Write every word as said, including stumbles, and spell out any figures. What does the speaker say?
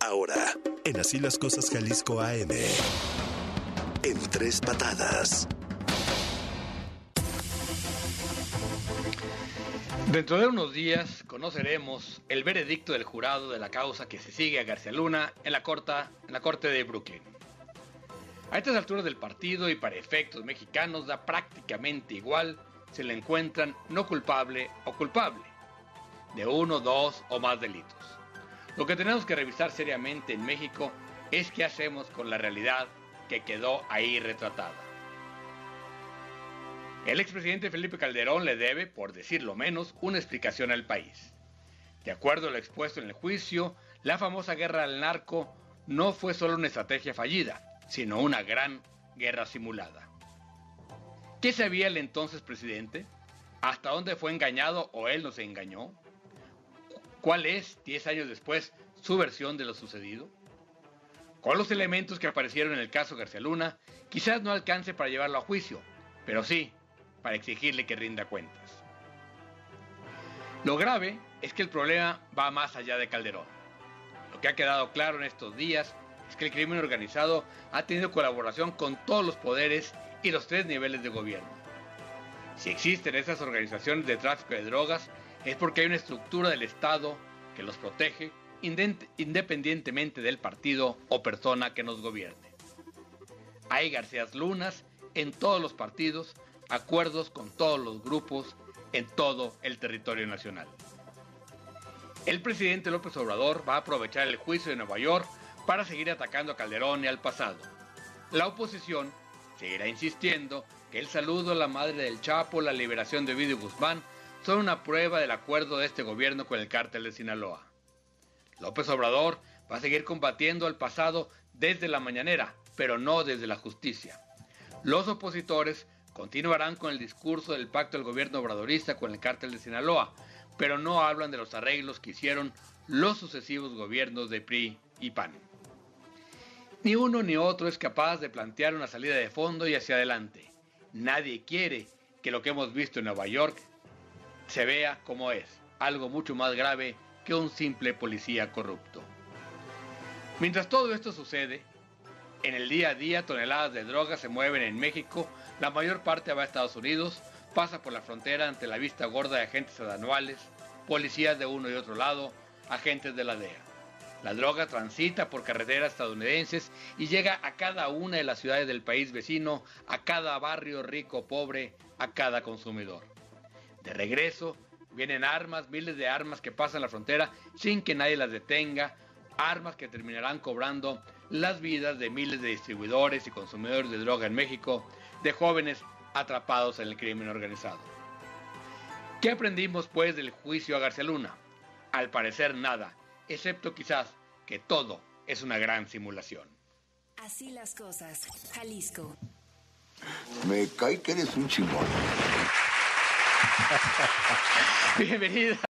Ahora, en Así las Cosas Jalisco A M. En tres patadas. Dentro de unos días conoceremos el veredicto del jurado de la causa que se sigue a García Luna en la, corta, en la corte de Brooklyn. A estas alturas del partido y para efectos mexicanos da prácticamente igual si le encuentran no culpable o culpable de uno, dos o más delitos. Lo que tenemos que revisar seriamente en México es qué hacemos con la realidad que quedó ahí retratada. El expresidente Felipe Calderón le debe, por decirlo menos, una explicación al país. De acuerdo a lo expuesto en el juicio, la famosa guerra al narco no fue solo una estrategia fallida, sino una gran guerra simulada. ¿Qué sabía el entonces presidente? ¿Hasta dónde fue engañado o él nos engañó? ¿Cuál es, diez años después, su versión de lo sucedido? Con los elementos que aparecieron en el caso García Luna, quizás no alcance para llevarlo a juicio, pero sí para exigirle que rinda cuentas. Lo grave es que el problema va más allá de Calderón. Lo que ha quedado claro en estos días es que el crimen organizado ha tenido colaboración con todos los poderes y los tres niveles de gobierno. Si existen esas organizaciones de tráfico de drogas, es porque hay una estructura del Estado que los protege independientemente del partido o persona que nos gobierne. Hay García Lunas en todos los partidos, acuerdos con todos los grupos en todo el territorio nacional. El presidente López Obrador va a aprovechar el juicio de Nueva York para seguir atacando a Calderón y al pasado. La oposición seguirá insistiendo que el saludo a la madre del Chapo, la liberación de Ovidio Guzmán, son una prueba del acuerdo de este gobierno con el cártel de Sinaloa. López Obrador va a seguir combatiendo al pasado desde la mañanera, pero no desde la justicia. Los opositores continuarán con el discurso del pacto del gobierno obradorista con el cártel de Sinaloa, pero no hablan de los arreglos que hicieron los sucesivos gobiernos de P R I y P A N. Ni uno ni otro es capaz de plantear una salida de fondo y hacia adelante. Nadie quiere que lo que hemos visto en Nueva York se vea como es, algo mucho más grave que un simple policía corrupto. Mientras todo esto sucede, en el día a día toneladas de drogas se mueven en México, la mayor parte va a Estados Unidos, pasa por la frontera ante la vista gorda de agentes aduanales, policías de uno y otro lado, agentes de la D E A. La droga transita por carreteras estadounidenses y llega a cada una de las ciudades del país vecino, a cada barrio rico o pobre, a cada consumidor. De regreso, vienen armas, miles de armas que pasan la frontera sin que nadie las detenga, armas que terminarán cobrando las vidas de miles de distribuidores y consumidores de droga en México, de jóvenes atrapados en el crimen organizado. ¿Qué aprendimos pues del juicio a García Luna? Al parecer nada, excepto quizás que todo es una gran simulación. Así las cosas, Jalisco. Me cae que eres un chingón. Bienvenido.